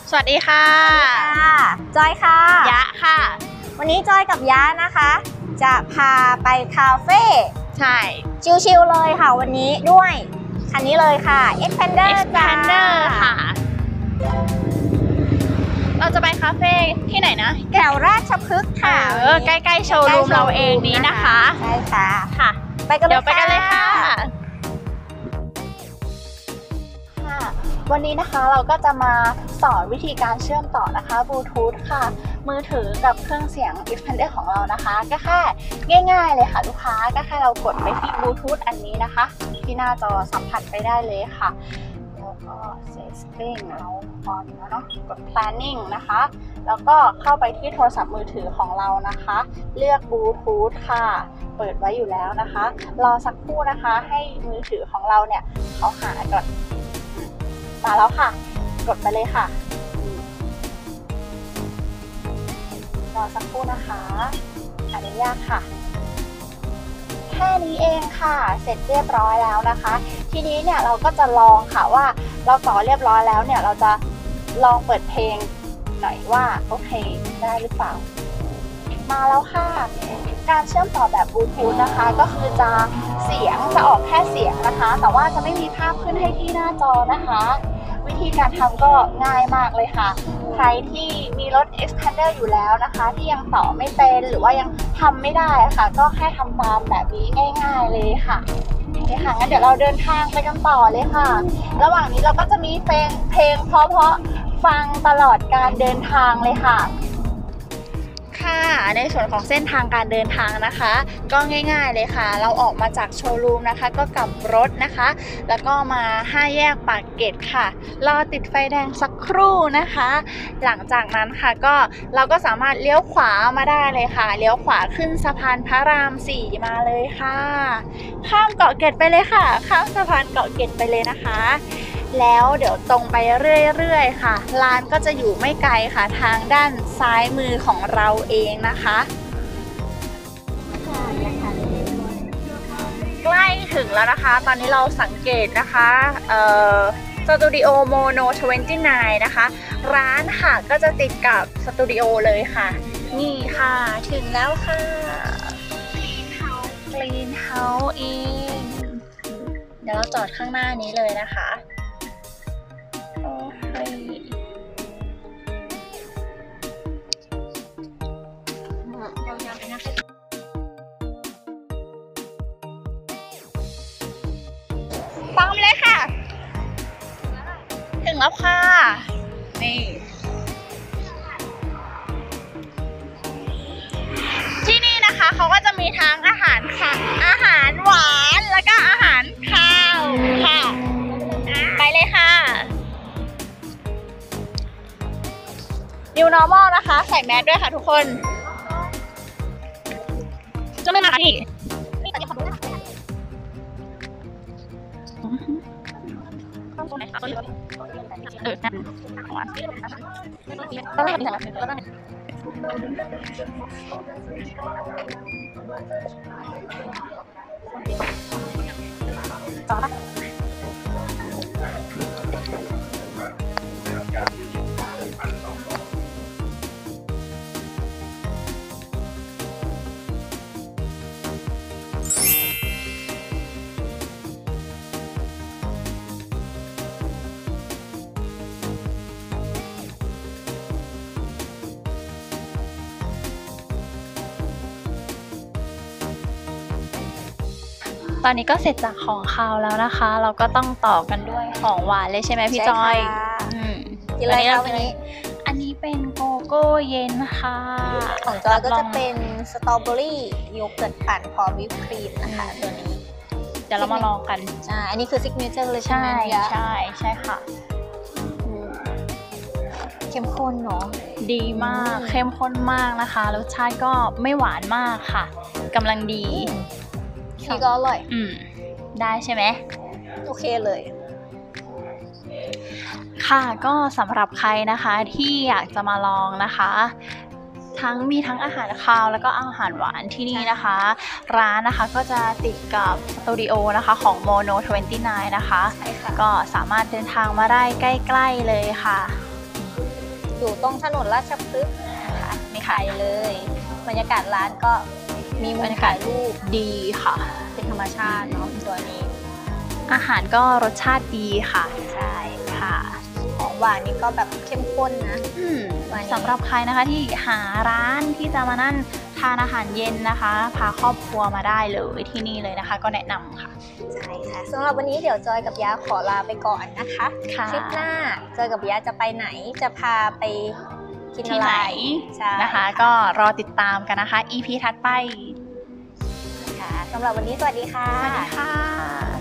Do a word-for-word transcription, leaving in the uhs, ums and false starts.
สวัสดีค่ะจอยค่ะยะค่ะวันนี้จอยกับยะนะคะจะพาไปคาเฟ่ใช่ชิลๆเลยค่ะวันนี้ด้วยคันนี้เลยค่ะ Expander Expander ค่ะเราจะไปคาเฟ่ที่ไหนนะแถวราชพฤกษ์ค่ะเออใกล้ๆโชว์รูมเราเองนี้นะคะใช่ค่ะค่ะไปกันเลยเดี๋ยวไปกันเลยค่ะวันนี้นะคะเราก็จะมาสอนวิธีการเชื่อมต่อนะคะบลูทูธค่ะมือถือกับเครื่องเสียง Expander ของเรานะคะก็แค่ง่ายๆเลยค่ะลูกค้าก็แค่เรากดไปที่บลูทูธอันนี้นะคะที่หน้าจอสัมผัสไปได้เลยค่ะแล้วก็ setting เราออนแล้วเนาะกด planning นะคะแล้วก็เข้าไปที่โทรศัพท์มือถือของเรานะคะเลือกบลูทูธค่ะเปิดไว้อยู่แล้วนะคะรอสักครู่นะคะให้มือถือของเราเนี่ยเขาหาก่อนมาแล้วค่ะกดไปเลยค่ะรอสักครู่นะคะอนุญาตค่ะแค่นี้เองค่ะเสร็จเรียบร้อยแล้วนะคะทีนี้เนี่ยเราก็จะลองค่ะว่าเราต่อเรียบร้อยแล้วเนี่ยเราจะลองเปิดเพลงหน่อยว่าโอเคได้หรือเปล่ามาแล้วค่ะการเชื่อมต่อแบบบลูทูธนะคะก็คือจะเสียงจะออกแค่เสียงนะคะแต่ว่าจะไม่มีภาพขึ้นให้ที่หน้าจอนะคะวิธีการทำก็ง่ายมากเลยค่ะใครที่มีรถ Expander อยู่แล้วนะคะที่ยังต่อไม่เป็นหรือว่ายังทำไม่ได้ค่ะก็แค่ทำตามแบบนี้ง่ายๆเลยค่ะโอเคค่ะงั้นเดี๋ยวเราเดินทางไปกันต่อเลยค่ะระหว่างนี้เราก็จะมีเพลงเพลงเพราะๆฟังตลอดการเดินทางเลยค่ะค่ะในส่วนของเส้นทางการเดินทางนะคะก็ง่ายๆเลยค่ะเราออกมาจากโชว์รูมนะคะก็กลับรถนะคะแล้วก็มาห้าแยกปากเกร็ดค่ะรอติดไฟแดงสักครู่นะคะหลังจากนั้นค่ะก็เราก็สามารถเลี้ยวขวามาได้เลยค่ะเลี้ยวขวาขึ้นสะพานพระรามสี่มาเลยค่ะข้ามเกาะเกร็ดไปเลยค่ะข้ามสะพานเกาะเกร็ดไปเลยนะคะแล้วเดี๋ยวตรงไปเรื่อยๆค่ะร้านก็จะอยู่ไม่ไกลค่ะทางด้านซ้ายมือของเราเองนะคะใกล้ถึงแล้วนะคะตอนนี้เราสังเกตนะคะเอ่อสตูดิโอโมโนยี่สิบเก้านะคะร้านค่ะก็จะติดกับสตูดิโอเลยค่ะนี่ค่ะถึงแล้วค่ะกรีนเฮาส์เองเดี๋ยวเราจอดข้างหน้านี้เลยนะคะตามเลยค่ะถึงแล้วค่ะนี่ที่นี่นะคะเขาก็จะมีทั้งอาหารค่ะอาหารหวานแล้วก็อาหารข้าวค่ะไปเลยค่ะ New Normal นะคะใส่แมสด้วยค่ะทุกคนจะไม่มาที่นี่แต่ยังขอดูนะคะเออนั่นของวันก็ได้ค่ะก็ได้ต่อตอนนี้ก็เสร็จจากของคาวแล้วนะคะเราก็ต้องต่อกันด้วยของหวานเลยใช่ไหมพี่จอยกินอะไรคะวันนี้อันนี้เป็นโกโก้เย็นค่ะของจอยก็จะเป็นสตรอเบอรี่โยเกิร์ตปั่นพร้อมวิปครีมนะคะตัวนี้เดี๋ยวเรามาลองกันใช่อันนี้คือซิกเนเจอร์เลยใช่ไหมใช่ใช่ค่ะเข้มข้นเนาะดีมากเข้มข้นมากนะคะรสชาติก็ไม่หวานมากค่ะกำลังดีนี่ก็อร่อยอืมได้ใช่ไหมโอเคเลยค่ะก็สำหรับใครนะคะที่อยากจะมาลองนะคะทั้งมีทั้งอาหารคาวแล้วก็อาหารหวานที่นี่นะคะร้านนะคะก็จะติดกับสตูดิโอนะคะของ Mono ยี่สิบเก้านะคะก็สามารถเดินทางมาได้ใกล้ๆเลยค่ะอยู่ตรงถนนราชพฤกษ์นะคะไม่ไกลเลยบรรยากาศร้านก็มีมุมถ่ายรูปดีค่ะเป็นธรรมชาติเนาะตัวนี้อาหารก็รสชาติดีค่ะใช่ค่ะของหวานนี่ก็แบบเข้มข้นนะอืมวันนี้สำหรับใครนะคะที่หาร้านที่จะมานั่งทานอาหารเย็นนะคะ พาครอบครัวมาได้เลยที่นี่เลยนะคะ ก็แนะนำค่ะใช่ค่ะสำหรับวันนี้เดี๋ยวจอยกับยาขอลาไปก่อนนะคะค่ะคลิปหน้าจอยกับยาจะไปไหนจะพาไปกินที่อะไหไรนใช่นะคะ ก็รอติดตามกันนะคะ อี พี ถัดไปค่ะสำหรับวันนี้สวัสดีค่ะสวัสดีค่ะ